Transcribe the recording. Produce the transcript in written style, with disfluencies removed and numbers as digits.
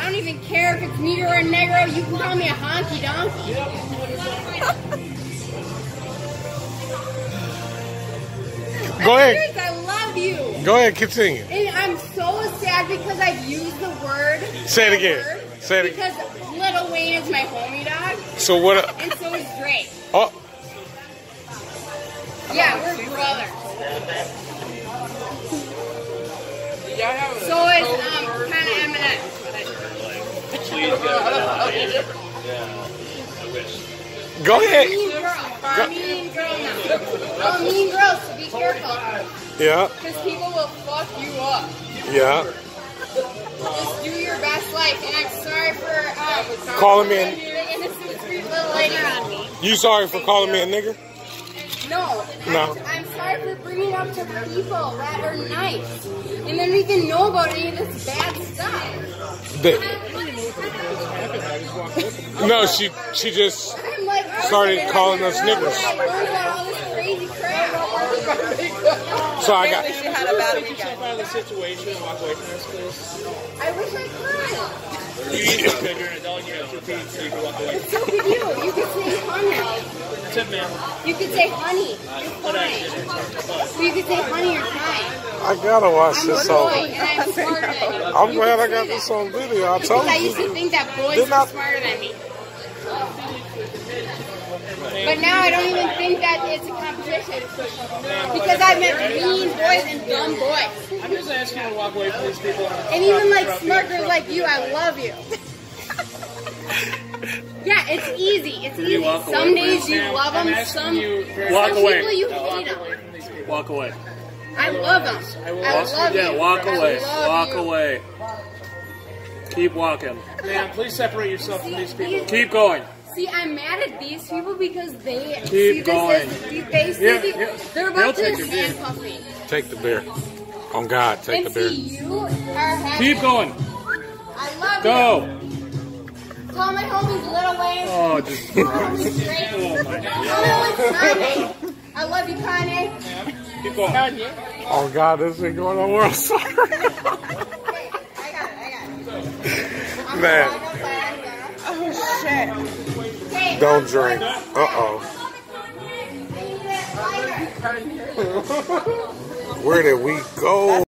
I don't even care if it's negro or negro. You can call me a honky donkey. Go ahead. I love you. Go ahead, continue. And I'm so sad because I've used the word. Say it again. Say it again. Because Little Wayne is my homie dog. So what? And so is Drake. Oh. Yeah, we're brothers. So is kind of Eminem. Go ahead. Mean girl. Mean girl now. Oh, mean girls, so be careful. Yeah. Because people will fuck you up. Yeah. Just do your best life. And I'm sorry for Calling me the innocent sweet little lady on me. You sorry for calling me a nigger? No. No. I'm sorry for bringing up to people that are nice. And then we can know about any of this bad stuff. No, she just started calling us niggers. So I got. She had a bad weekend. Out of the situation and walk away from this place. I wish I could. You're an adult, you have 2 feet, so you can walk away. So could you. You could say honey. Tip, man. You could say honey. You're fine. You could say honey, you're fine. I gotta watch this I'm on. and I'm smarter than you. I'm glad I got this on video. I told Because I used to you. think that boys were smarter than me. But now I don't even think that it's a competition. Because I've met mean boys and dumb boys. I'm just asking you to walk away from these people. And even like smart girls like you, I love you. Yeah, it's easy. It's easy. Some days you love them, some people you hate them. Walk away. I love them. I love you. Yeah, walk away. I love Walk you. away. Keep walking. Man, please separate yourself from these people. Keep going. See, I'm mad at these people because they Keep going. They're about to handcuff me. Take the beer. On God, take the beer. See, you are having. Keep going. I love Go. you. Tell my homies Little Wayne. Oh, just. Tell my homies Drake. Tell my homies Kanye. I love you, Kanye. Keep going. Oh God, this ain't going on World Soccer. I got it. Man, Oh, shit. don't drink. Uh-oh. Where did we go?